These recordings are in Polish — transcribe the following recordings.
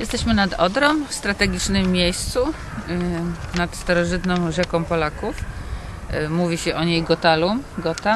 Jesteśmy nad Odrą, w strategicznym miejscu, nad starożytną rzeką Polaków. Mówi się o niej Gotalum, Gota.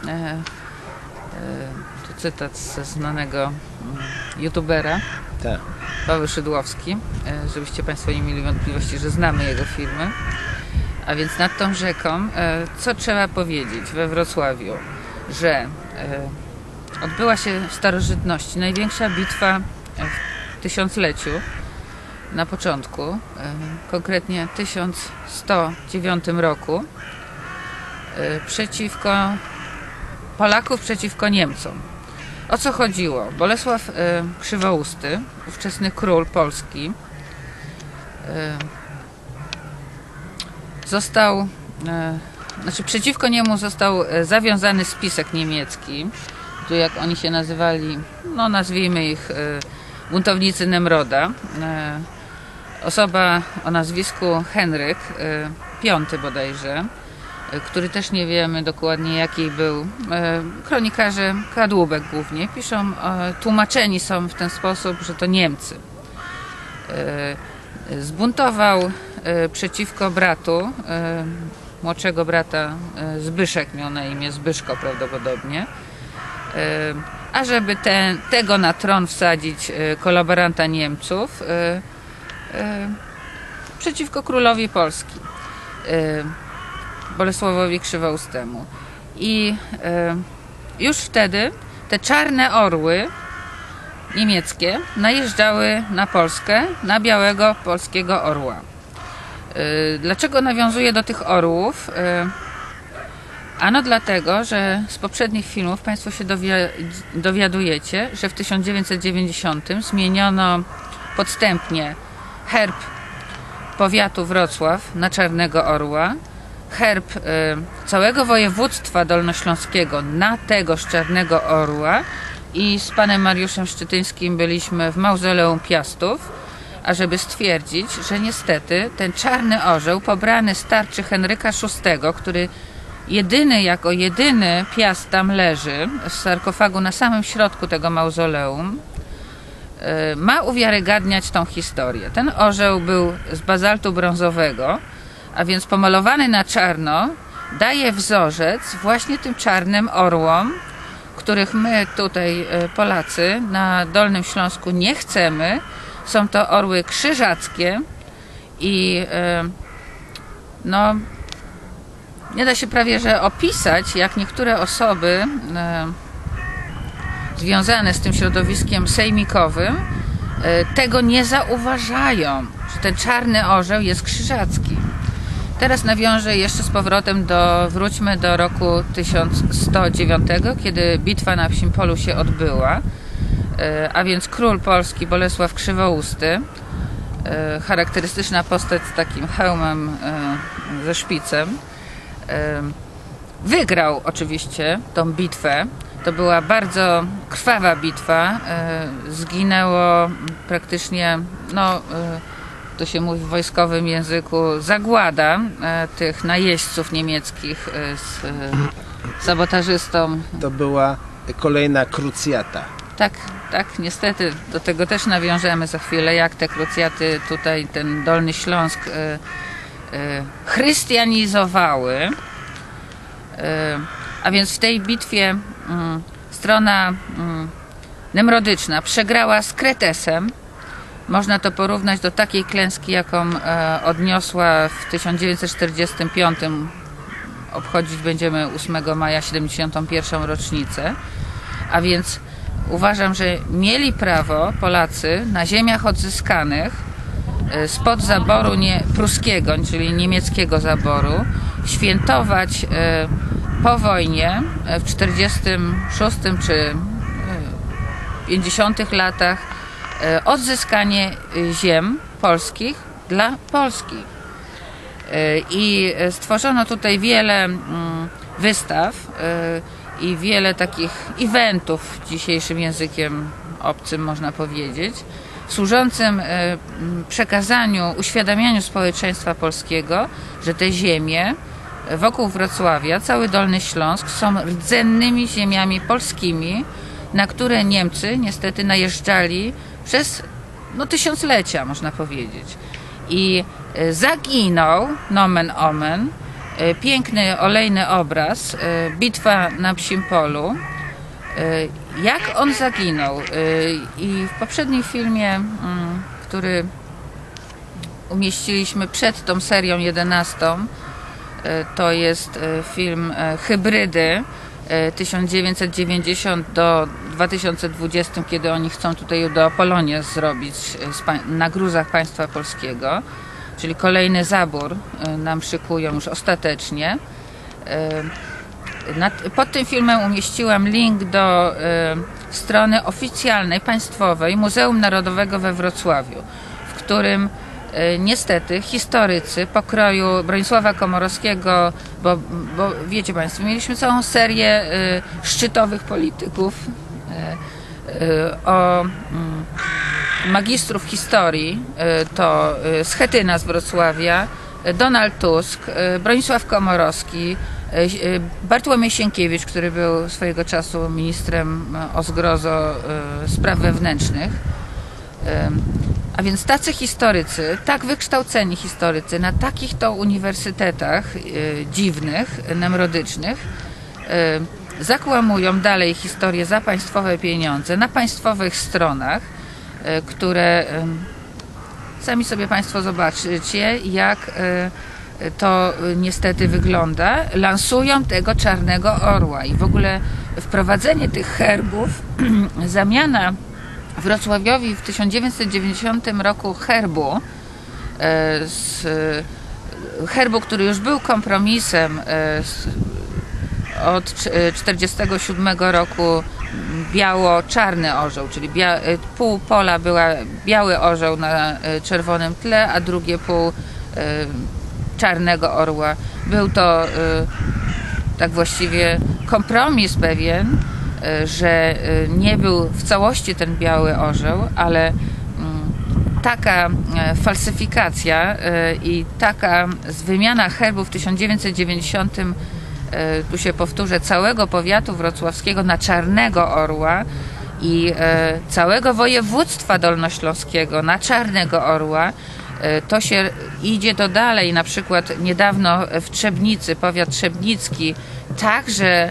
To cytat ze znanego youtubera, tak. Paweł Szydłowski, żebyście Państwo nie mieli wątpliwości, że znamy jego filmy. A więc nad tą rzeką, co trzeba powiedzieć we Wrocławiu, że odbyła się w starożytności największa bitwa w tysiącleciu, na początku, konkretnie w 1109 roku, przeciwko Polaków przeciwko Niemcom. O co chodziło? Bolesław Krzywousty, ówczesny król Polski, przeciwko niemu został zawiązany spisek niemiecki, tu jak oni się nazywali, no nazwijmy ich buntownicy Nemroda. Osoba o nazwisku Henryk, V bodajże, który też nie wiemy dokładnie jaki był. Kronikarze kadłubek głównie piszą, tłumaczeni są w ten sposób, że to Niemcy. Zbuntował przeciwko bratu, młodszego brata Zbyszek, miał na imię Zbyszko prawdopodobnie, a żeby tego na tron wsadzić kolaboranta Niemców przeciwko królowi Polski, Bolesławowi Krzywoustemu. I już wtedy te czarne orły niemieckie najeżdżały na Polskę, na białego polskiego orła. Dlaczego nawiązuję do tych orłów? Ano dlatego, że z poprzednich filmów Państwo się dowiadujecie, że w 1990 zmieniono podstępnie herb powiatu Wrocław na czarnego orła, herb całego województwa dolnośląskiego na tegoż czarnego orła i z panem Mariuszem Szczytyńskim byliśmy w mauzoleum Piastów, ażeby stwierdzić, że niestety ten czarny orzeł pobrany z tarczy Henryka VI, który jako jedyny Piast tam leży w sarkofagu na samym środku tego mauzoleum, ma uwiarygadniać tą historię. Ten orzeł był z bazaltu brązowego, a więc pomalowany na czarno, daje wzorzec właśnie tym czarnym orłom, których my tutaj Polacy na Dolnym Śląsku nie chcemy. Są to orły krzyżackie i no nie da się prawie że opisać, jak niektóre osoby związane z tym środowiskiem sejmikowym tego nie zauważają, że ten czarny orzeł jest krzyżacki. Teraz nawiążę jeszcze z powrotem wróćmy do roku 1109, kiedy bitwa na Psim Polu się odbyła, a więc król Polski Bolesław Krzywousty, charakterystyczna postać z takim hełmem ze szpicem, wygrał oczywiście tą bitwę. To była bardzo krwawa bitwa. Zginęło praktycznie, to się mówi w wojskowym języku, zagłada tych najeźdźców niemieckich z sabotażystą. To była kolejna krucjata. Tak, niestety. Do tego też nawiążemy za chwilę, jak te krucjaty tutaj, ten Dolny Śląsk chrystianizowały. A więc w tej bitwie strona nemrodyczna przegrała z Kretesem. Można to porównać do takiej klęski, jaką odniosła w 1945. Obchodzić będziemy 8 maja 71. rocznicę. A więc uważam, że mieli prawo Polacy na ziemiach odzyskanych spod zaboru pruskiego, czyli niemieckiego zaboru, świętować po wojnie w 46 czy 50 latach odzyskanie ziem polskich dla Polski. I stworzono tutaj wiele wystaw i wiele takich eventów, dzisiejszym językiem obcym można powiedzieć, służącym przekazaniu, uświadamianiu społeczeństwa polskiego, że te ziemie wokół Wrocławia, cały Dolny Śląsk są rdzennymi ziemiami polskimi, na które Niemcy niestety najeżdżali przez no, tysiąclecia, można powiedzieć. I zaginął, nomen omen, piękny, olejny obraz, bitwa na Psim Polu. Jak on zaginął? I w poprzednim filmie, który umieściliśmy przed tą serią 11, to jest film Hybrydy 1990 do 2020, kiedy oni chcą tutaj do Polonia zrobić na gruzach państwa polskiego, czyli kolejny zabór nam szykują już ostatecznie. Pod tym filmem umieściłam link do strony oficjalnej, państwowej Muzeum Narodowego we Wrocławiu, w którym niestety historycy pokroju Bronisława Komorowskiego, bo wiecie Państwo, mieliśmy całą serię szczytowych polityków, o magistrów historii, to Schetyna z Wrocławia, Donald Tusk, Bronisław Komorowski, Bartłomiej Sienkiewicz, który był swojego czasu ministrem o zgrozo spraw wewnętrznych. A więc tacy historycy, tak wykształceni historycy na takich to uniwersytetach dziwnych, nemrodycznych, zakłamują dalej historię za państwowe pieniądze na państwowych stronach, które sami sobie Państwo zobaczycie, jak to niestety wygląda. Lansują tego czarnego orła i w ogóle wprowadzenie tych herbów, zamiana Wrocławiowi w 1990 roku herbu, który już był kompromisem od 1947 roku, biało-czarny orzeł, czyli pół pola była biały orzeł na czerwonym tle, a drugie pół czarnego orła. Był to tak właściwie kompromis pewien, że nie był w całości ten biały orzeł, ale taka falsyfikacja i taka wymiana herbu w 1990, tu się powtórzę, całego powiatu wrocławskiego na czarnego orła i całego województwa dolnośląskiego na czarnego orła, to się idzie do dalej. Na przykład niedawno w Trzebnicy, powiat trzebnicki także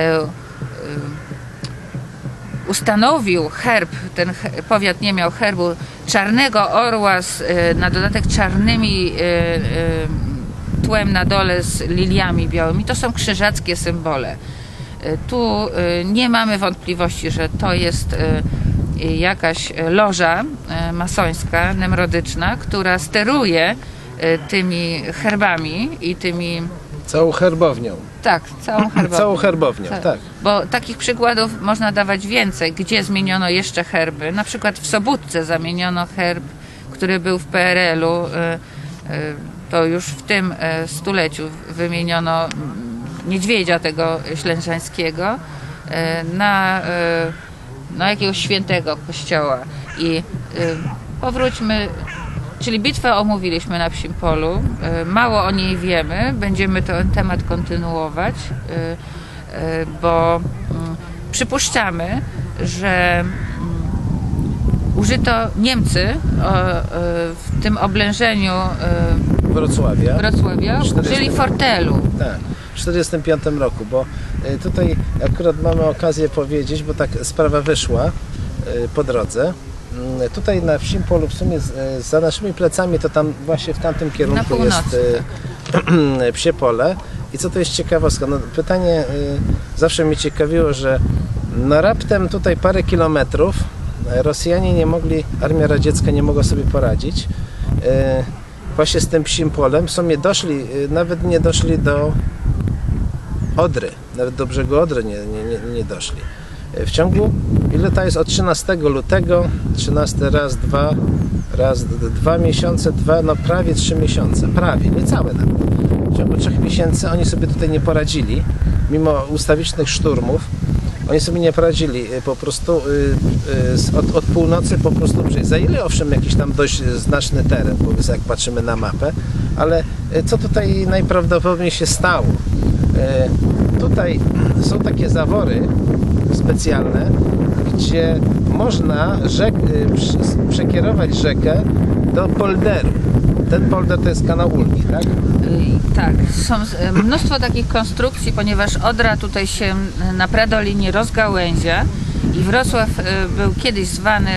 ustanowił herb, ten powiat nie miał herbu, czarnego orła na dodatek czarnymi tłem na dole z liliami białymi. To są krzyżackie symbole. Tu nie mamy wątpliwości, że to jest jakaś loża masońska, nemrodyczna, która steruje tymi herbami i tymi... Całą herbownią. Tak, całą herbownią. Całą herbownią, tak. Bo takich przykładów można dawać więcej, gdzie zmieniono jeszcze herby. Na przykład w Sobótce zamieniono herb, który był w PRL-u. To już w tym stuleciu wymieniono niedźwiedzia tego ślężańskiego na jakiegoś świętego kościoła. I powróćmy, czyli bitwę omówiliśmy na Psim Polu. Mało o niej wiemy, będziemy ten temat kontynuować, bo przypuszczamy, że użyto Niemcy w tym oblężeniu Wrocławia użyli fortelu. Tak, w 1945 roku, bo tutaj akurat mamy okazję powiedzieć, bo tak sprawa wyszła po drodze. Tutaj na Psim Polu w sumie za naszymi plecami, to tam właśnie w tamtym kierunku jest Psie Pole. I co to jest ciekawostka? No, pytanie zawsze mnie ciekawiło, że no raptem tutaj parę kilometrów Rosjanie nie mogli, armia radziecka nie mogła sobie poradzić właśnie z tym Psim Polem. W sumie nawet nie doszli do Odry, nawet do brzegu Odry nie doszli. W ciągu, ile to jest, od 13 lutego, 13 raz, 2 miesiące, no prawie 3 miesiące, prawie, niecałe nawet. W ciągu 3 miesięcy oni sobie tutaj nie poradzili, mimo ustawicznych szturmów, oni sobie nie poradzili, po prostu od północy po prostu zajęli owszem jakiś tam dość znaczny teren, powiedzmy, jak patrzymy na mapę, ale co tutaj najprawdopodobniej się stało? Tutaj są takie zawory specjalne, gdzie można przekierować rzekę do polderu. Ten polder to jest kanał Ulgi, tak? Tak, są mnóstwo takich konstrukcji, ponieważ Odra tutaj się na Pradolinie rozgałęzia i Wrocław był kiedyś zwany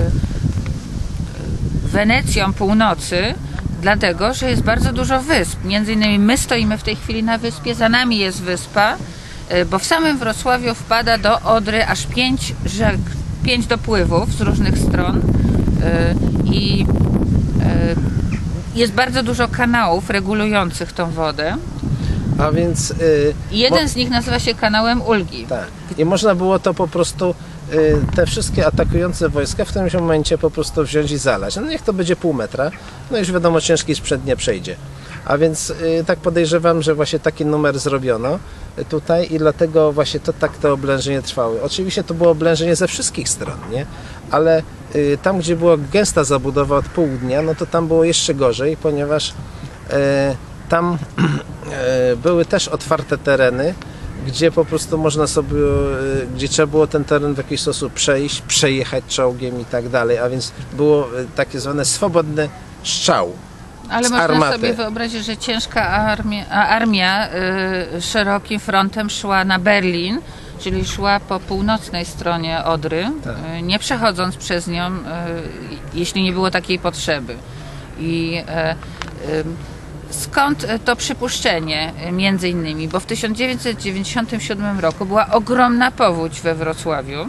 Wenecją Północy, dlatego, że jest bardzo dużo wysp. Między innymi my stoimy w tej chwili na wyspie, za nami jest wyspa, bo w samym Wrocławiu wpada do Odry aż 5 rzek, 5 dopływów z różnych stron i jest bardzo dużo kanałów regulujących tą wodę. A więc... Jeden z nich nazywa się kanałem Ulgi. Tak. I można było to po prostu, te wszystkie atakujące wojska w którymś momencie po prostu wziąć i zalać. No niech to będzie pół metra, no już wiadomo, ciężki sprzęt nie przejdzie. A więc tak podejrzewam, że właśnie taki numer zrobiono tutaj i dlatego właśnie to oblężenie trwało. Oczywiście to było oblężenie ze wszystkich stron, nie? Ale tam, gdzie była gęsta zabudowa od południa, no to tam było jeszcze gorzej, ponieważ tam były też otwarte tereny, gdzie po prostu można sobie, gdzie trzeba było ten teren w jakiś sposób przejść, przejechać czołgiem i tak dalej, a więc było takie zwane swobodny strzał. Ale można armaty. sobie wyobrazić, że ciężka armia szerokim frontem szła na Berlin, czyli szła po północnej stronie Odry, Tak. Nie przechodząc przez nią, jeśli nie było takiej potrzeby. I skąd to przypuszczenie między innymi? Bo w 1997 roku była ogromna powódź we Wrocławiu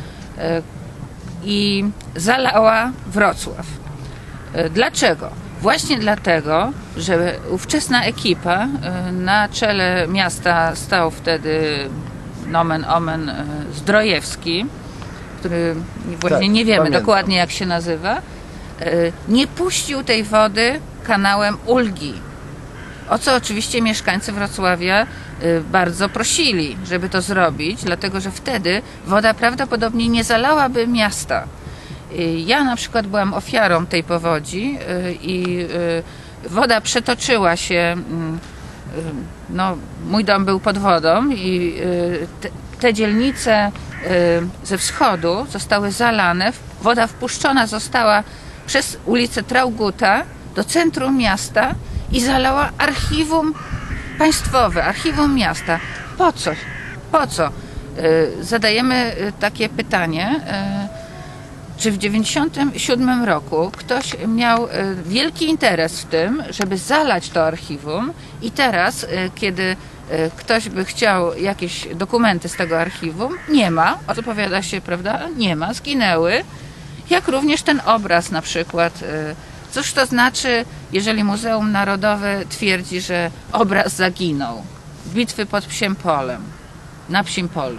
i zalała Wrocław. Dlaczego? Właśnie dlatego, że ówczesna ekipa, na czele miasta stał wtedy nomen omen Zdrojewski, który właśnie nie wiemy pamiętam dokładnie jak się nazywa, nie puścił tej wody kanałem Ulgi. O co oczywiście mieszkańcy Wrocławia bardzo prosili, żeby to zrobić, dlatego że wtedy woda prawdopodobnie nie zalałaby miasta. Ja na przykład byłam ofiarą tej powodzi i woda przetoczyła się, no, mój dom był pod wodą i te dzielnice ze wschodu zostały zalane, woda wpuszczona została przez ulicę Traugutta do centrum miasta i zalała archiwum państwowe, archiwum miasta. Po co? Po co? Zadajemy takie pytanie. Czy w 1997 roku ktoś miał wielki interes w tym, żeby zalać to archiwum i teraz, kiedy ktoś by chciał jakieś dokumenty z tego archiwum, nie ma, odpowiada się, prawda, nie ma, zginęły, jak również ten obraz na przykład. Cóż to znaczy, jeżeli Muzeum Narodowe twierdzi, że obraz zaginął? Bitwy pod Psiem Polem, na Psim Polu.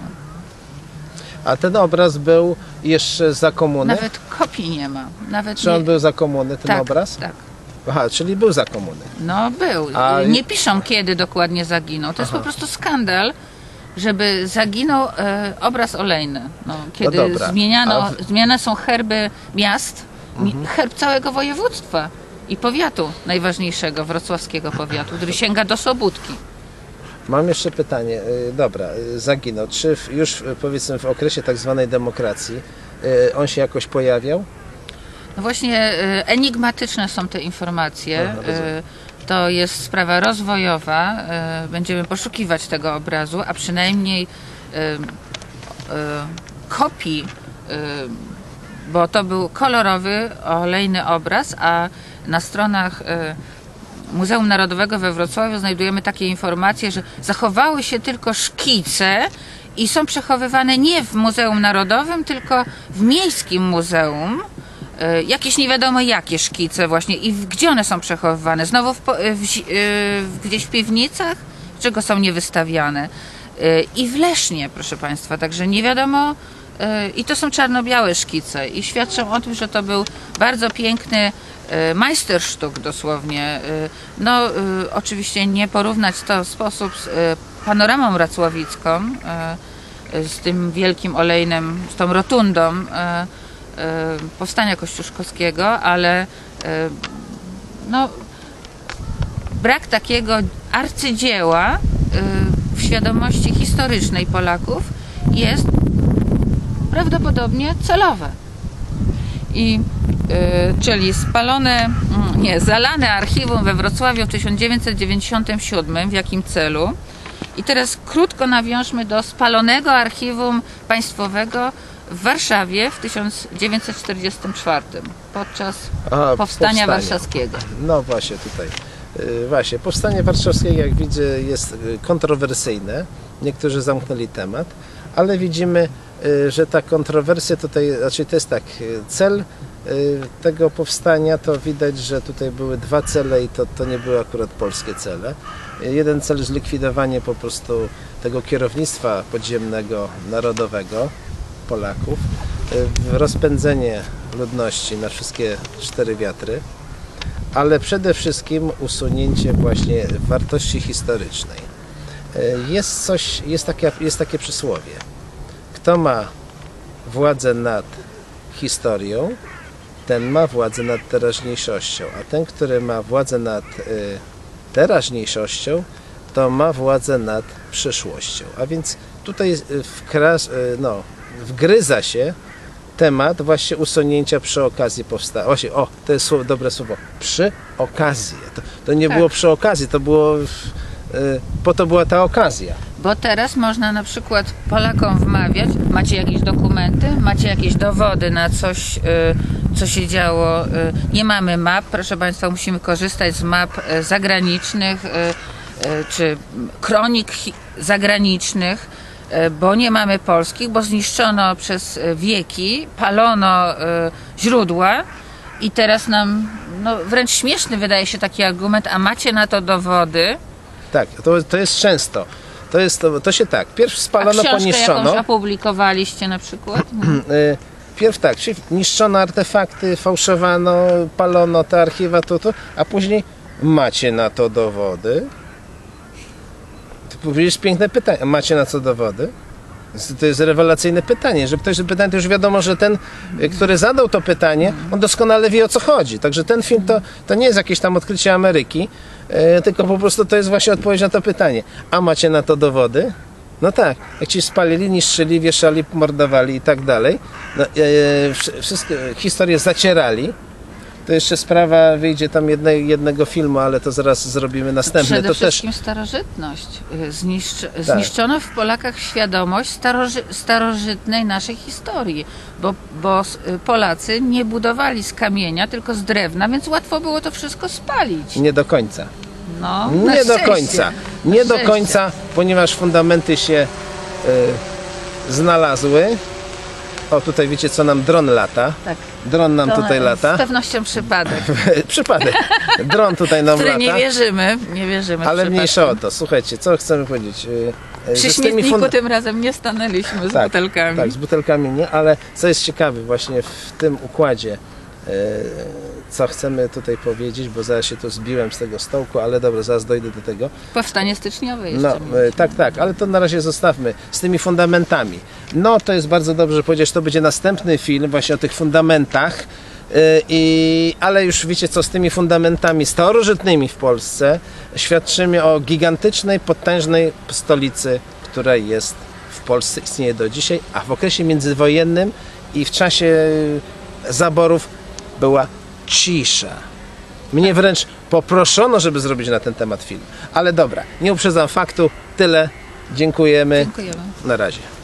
A ten obraz był jeszcze za komuny? Nawet kopii nie ma. Nawet Czy on był za komuny, ten tak, obraz? Tak. Aha, czyli był za komuny. No był. Nie piszą, kiedy dokładnie zaginął. To jest po prostu skandal, żeby zaginął obraz olejny. No, kiedy No dobra. zmieniane są herby miast, herb całego województwa i powiatu najważniejszego, wrocławskiego powiatu, który sięga do Sobótki. Mam jeszcze pytanie. Dobra, zaginął. Czy już powiedzmy w okresie tak zwanej demokracji on się jakoś pojawiał? No właśnie enigmatyczne są te informacje. To jest sprawa rozwojowa. Będziemy poszukiwać tego obrazu, a przynajmniej kopii, bo to był kolorowy, olejny obraz, a na stronach Muzeum Narodowego we Wrocławiu znajdujemy takie informacje, że zachowały się tylko szkice i są przechowywane nie w Muzeum Narodowym, tylko w Miejskim Muzeum. Jakieś nie wiadomo jakie szkice właśnie i gdzie one są przechowywane? Znowu gdzieś w piwnicach? Czego są niewystawiane? I w Lesznie, proszę Państwa, także nie wiadomo. I to są czarno-białe szkice i świadczą o tym, że to był bardzo piękny majstersztuk dosłownie. No oczywiście nie porównać to w sposób z panoramą wrocławicką, z tym wielkim olejnem, z tą rotundą powstania kościuszkowskiego, ale no, brak takiego arcydzieła w świadomości historycznej Polaków jest prawdopodobnie celowe. Czyli zalane archiwum we Wrocławiu w 1997, w jakim celu? I teraz krótko nawiążmy do spalonego archiwum państwowego w Warszawie w 1944 podczas powstania warszawskiego. No właśnie tutaj. Właśnie, powstanie warszawskie, jak widzę, jest kontrowersyjne. Niektórzy zamknęli temat, ale widzimy, że ta kontrowersja tutaj, znaczy to jest tak, cel tego powstania, to widać, że tutaj były dwa cele i to nie były akurat polskie cele. Jeden cel, zlikwidowanie po prostu tego kierownictwa podziemnego, narodowego Polaków, rozpędzenie ludności na wszystkie cztery wiatry, ale przede wszystkim usunięcie właśnie wartości historycznej. Jest takie przysłowie. Kto ma władzę nad historią, ten ma władzę nad teraźniejszością, a ten, który ma władzę nad teraźniejszością, to ma władzę nad przyszłością. A więc tutaj wgryza się temat właśnie usunięcia przy okazji powstania. Właśnie, to jest dobre słowo. Przy okazji. To nie było przy okazji, to było po to była ta okazja. Bo teraz można na przykład Polakom wmawiać, macie jakieś dokumenty, macie jakieś dowody na coś, co się działo. Nie mamy map, proszę Państwa, musimy korzystać z map zagranicznych czy kronik zagranicznych, bo nie mamy polskich, bo zniszczono przez wieki, palono źródła i teraz nam wręcz śmieszny wydaje się taki argument, a macie na to dowody? Tak, to jest często. To się tak, pierw spalono, poniszczono. Jakąś opublikowaliście na przykład? Pierw tak, czyli niszczono artefakty, fałszowano, palono te archiwa, a później macie na to dowody? To jest piękne pytanie. Macie na co dowody? To jest rewelacyjne pytanie. Że ktoś pyta, to już wiadomo, że ten, który zadał to pytanie, on doskonale wie, o co chodzi. Także ten film to nie jest jakieś tam odkrycie Ameryki, tylko po prostu to jest właśnie odpowiedź na to pytanie. A macie na to dowody? No tak, jak ci spalili, niszczyli, wieszali, mordowali i tak dalej. Wszystkie historie zacierali. To jeszcze sprawa, wyjdzie tam jednego filmu, ale to zaraz zrobimy następny. Przede wszystkim starożytność. Zniszczono w Polakach świadomość starożytnej naszej historii, bo Polacy nie budowali z kamienia, tylko z drewna, więc łatwo było to wszystko spalić. Nie do końca. No, nie do końca. Nie do końca, ponieważ fundamenty się znalazły. O, tutaj wiecie, co nam dron lata. Tak. Dron nam tutaj lata. Z pewnością przypadek. Przypadek. Dron tutaj nam lata. Nie wierzymy. Ale mniejsza o to. Słuchajcie, co chcemy powiedzieć? Przy śmietniku tym razem nie stanęliśmy z butelkami. Tak, z butelkami nie, ale co jest ciekawe właśnie w tym układzie, co chcemy tutaj powiedzieć, bo zaraz się tu zbiłem z tego stołku, ale dobra, zaraz dojdę do tego. Powstanie styczniowe jeszcze. Tak, ale to na razie zostawmy z tymi fundamentami. No to jest bardzo dobrze, że powiedziałeś, to będzie następny film właśnie o tych fundamentach, ale już wiecie co, z tymi fundamentami starożytnymi w Polsce świadczymy o gigantycznej, potężnej stolicy, która jest w Polsce, istnieje do dzisiaj, a w okresie międzywojennym i w czasie zaborów była cisza. Mnie wręcz poproszono, żeby zrobić na ten temat film. Ale dobra, nie uprzedzam faktu. Tyle. Dziękujemy. Dziękujemy. Na razie.